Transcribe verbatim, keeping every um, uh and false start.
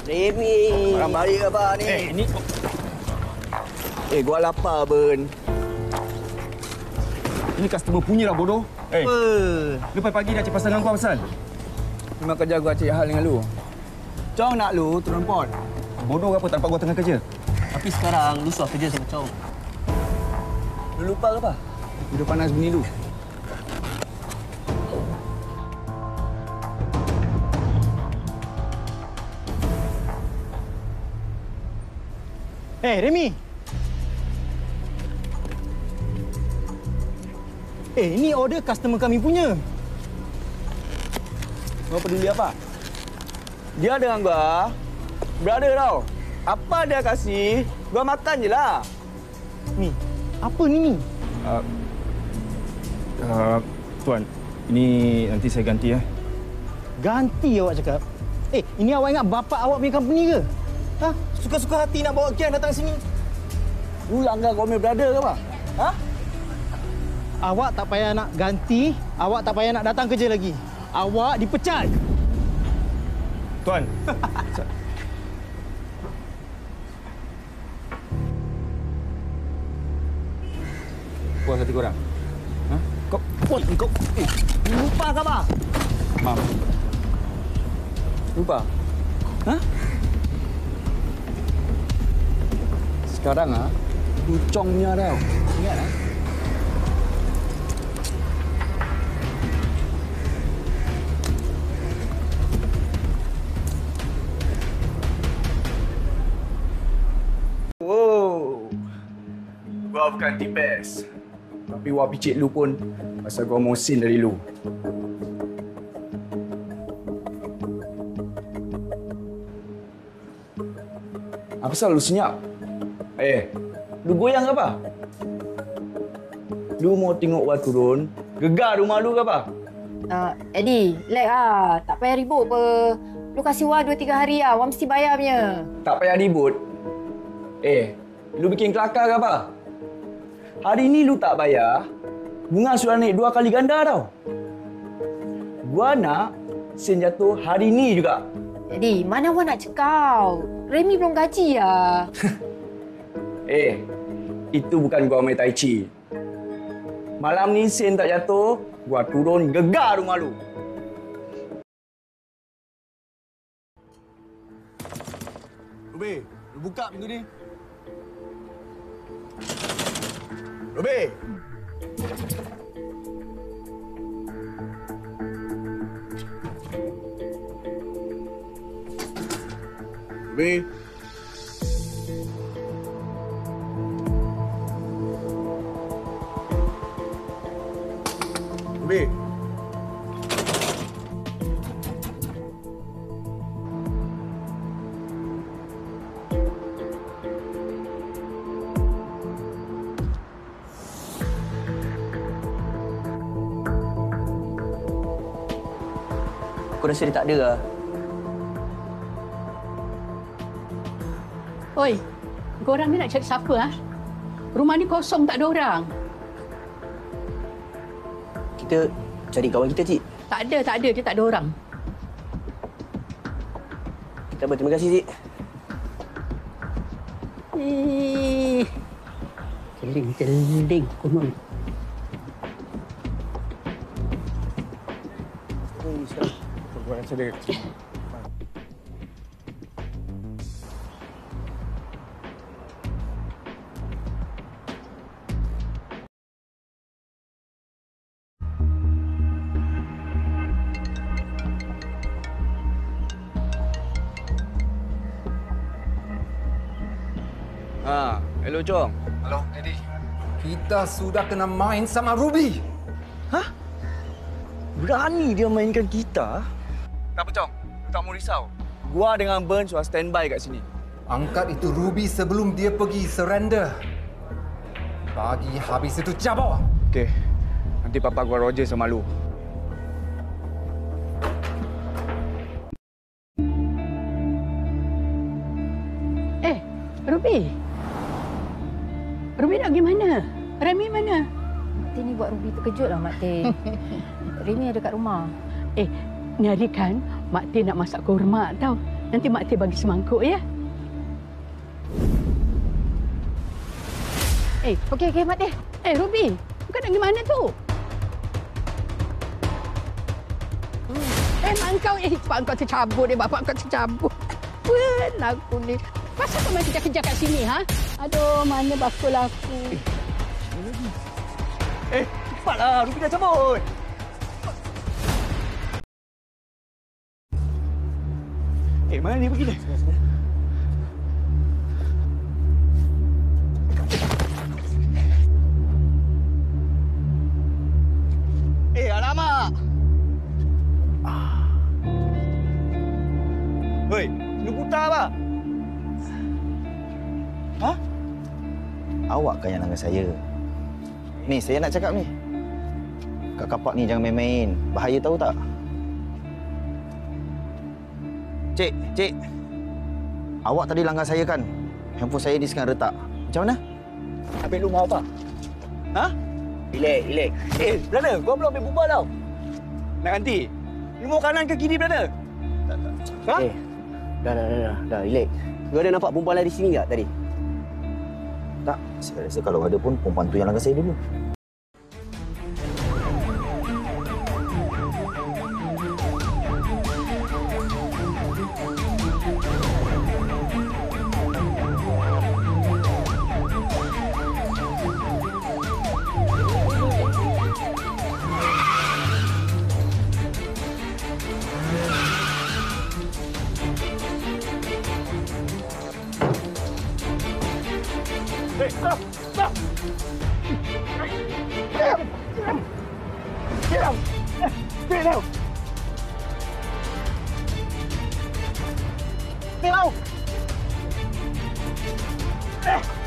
Remy. Barang balik apa ni? Eh, ini... Eh, gua lapar, Ben. Ini customer punya lah, bodoh. Eh, Apa? lu pagi-pagi dah cik pasal dengan kau asal? Memang kerja gua cari hal dengan lu. Cong nak lu turun pot. Bodoh apa tak dapat gua tengah kerja? Tapi sekarang lu suah kerja sama Chong. Lu lupa ke apa? Udah panas begini lu. Eh, Remy. Eh, ini order customer kami punya. Kau peduli apa? Dia dengan gua, brother tau. Apa dia kasih, gua makan je lah. Ni, apa ni ni? Uh, uh, Tuan, ini nanti saya ganti ya. Ganti awak cakap. Eh, ini awak ingat bapak awak punya company ke? Ha? Suka-suka hati nak bawa Kian datang sini. Lu langgar kau punya brother ke apa? Ha? Awak tak payah nak ganti, awak tak payah nak datang kerja lagi. Awak dipecat. Tuan. Puas hati korang? Ha? Kau puas kau. Eh, lupa ke apa? Maaf. Lupa? Ha? Sekarang ah, Congnya tau. Ingat ah? Wow. Gua bukan tipes. Tapi gua picit lu pun pasal gua mau sin dari lu. Apa pasal lu senyap? Eh, lu goyang ke apa? Lu mau tengok gua turun, gegar rumah lu ke apa? Uh, Eddie, lag ah. Tak payah ribut apa. Lu kasih wah dua tiga hari ah. Wah mesti bayar punya. Tak payah ribut. Eh, lu bikin kelakar ke apa? Hari ni lu tak bayar, bunga sudah naik dua kali ganda tau. Gua nak sen jatuh hari ni juga. Eddie, mana wah nak cekau? Remy belum gaji ah. Eh, itu bukan gua main tai chi. Malam ni sen tak jatuh, gua turun gegar rumah lu. Ruby, lu buka pintu ni. Ruby. Ruby. Ruby. Aku rasa dia tak ada lah. Oi, korang ni nak cari siapa ah? Rumah ni kosong, tak ada orang. Kita cari kawan kita, Cik. Tak ada, tak ada. Dia tak ada orang. Kita berterima kasih, Cik. Eh, celing-celing konon. Hmm, sekarang. Gua rasa dia... Ha, hello Chong. Halo, Eddie. Kita sudah kena main sama Ruby. Hah? Berani dia mainkan kita? Tak apa, Chong. Lu tak mau risau. Gua dengan Ben sudah standby kat sini. Angkat itu Ruby sebelum dia pergi surrender. Bagi habis itu cabut. Okey. Nanti papa gua Roger sama lu. Eh, Ruby. Ruby nak pergi mana? Remy mana? Mak Tin ni buat Ruby terkejut lah, Mak Tin. Remy ada kat rumah. Eh, ni hari kan Mak Tin nak masak kurma tau. Nanti Mak Teh bagi semangkuk ya. Eh, Okey, okey, Mak Teh. eh Ruby, kau nak pergi mana tu? Eh, mak kau, eh, pak kau tercabut eh, bapak kau tercabut. Apa aku ni? Pasal kau main kejar-kejar kat sini, ha? Aduh, mana bakul aku. Eh, cepatlah. Ruby dah cabut. Eh, mana dia pergi ni? Eh, alamak. Hei, lu buta apa? Ha? Awak kan yang langgar saya. Ni, saya nak cakap ni. Kak kapak ni jangan main-main. Bahaya tahu tak? Cik, cik. Awak tadi langgar saya kan? Handphone saya ni sekarang retak. Macam mana? Habis lu mau apa? Ha? Relax, relax. Eh, brother, kau belum ambil bubar tau. Nak ganti? Lu mau kanan ke kiri, brother? Ha? Eh, dah, dah, dah, dah, dah, relax. Kau ada nampak perempuan lain di sini tak tadi? Tak, saya rasa kalau ada pun perempuan tu yang langgar saya dulu. Eh, stop! Stop! Get out! Get out! Get out! Get out! Eh!